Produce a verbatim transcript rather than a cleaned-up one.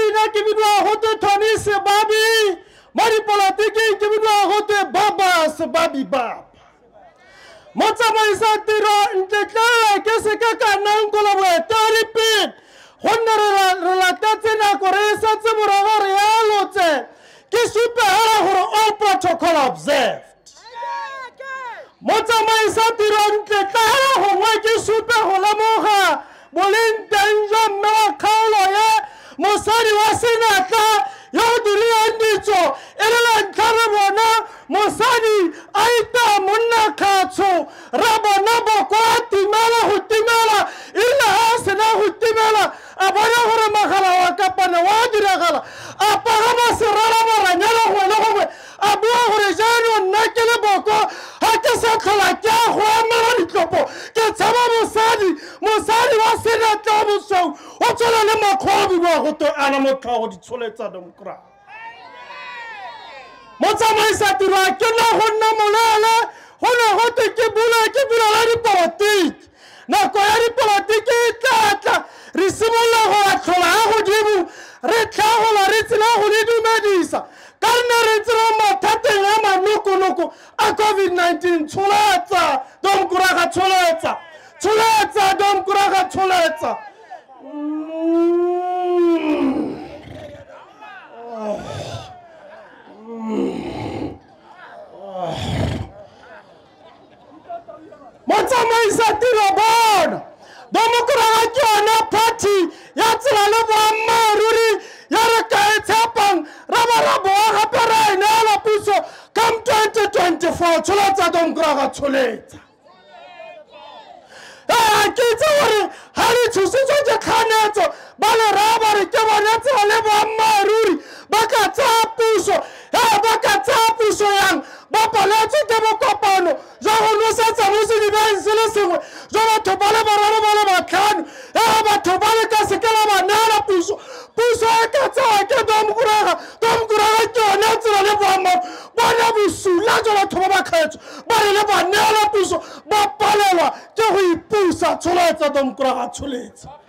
China ke bidwa hote Tony Sebabi. Mari politiki ke bidwa hote Baba Sebabi Bab. Motsa maisa tiro ntekala ke se ka kanang kola bwe repeat. Honna relatate na koresa tse moraga realo tse. Ke supe hala hore all protocol observed. Motsa maisa tiro ntekala hongwe ke supe hola moga. Bolin danja mewa kaulo ye. Mosari wa senata. Yo diri andicho. Erela nkare bona. Mosani aita munna katso. Rabo nabo kwa timela hutimela. Ila hasena hutimela. Abaya hore makala wakapana wajira kala. Apagama serala maranyala huwele huwe. Abua hore jano nakele boko. Hakesa kala kia huwe mela nikopo. Ketsama Mosani. Mosani wa senata muso. Ochola le makobi wa hoto anamoka hodi chole tsadamkura. Motsa maisa tira kena honna molala. Hona hote kibula kibula lari politik. Na koyari politik itata. Risimola hoa chola ahu dibu. Retla hola ritila hulidu medisa. Karna ritila matate ngama nuku nuku. A COVID nineteen chuleta. Dom kuraka chuleta. Chuleta dom kuraka chuleta. Motsa maisa tiro bon. Domukura akiona party. Yatsila levo amaruri. Yaraka etapang. Raba rabo akapera inala puso. Come twenty twenty-four. Chuleta domukura chuleta. Ah, kita wari. Hari chusujo je kaneto. Bale raba rikewa yatsila levo amaruri. Baka tapuso. Eh, baka tapuso yang. Bapa lati tebo kopano. Jaho nusa tamusi ni benzile singwe. Jaho tobale barara bale bakanu. Eh, ba tobale kasikala banana puso. Puso ekata eke domkuraga. Domkuraga kyo netira levo amma. Banya busu la jola toba kaetu. Bale leva nela puso. Bapa lewa. Kehu ipusa chuleta domkuraga chuleta.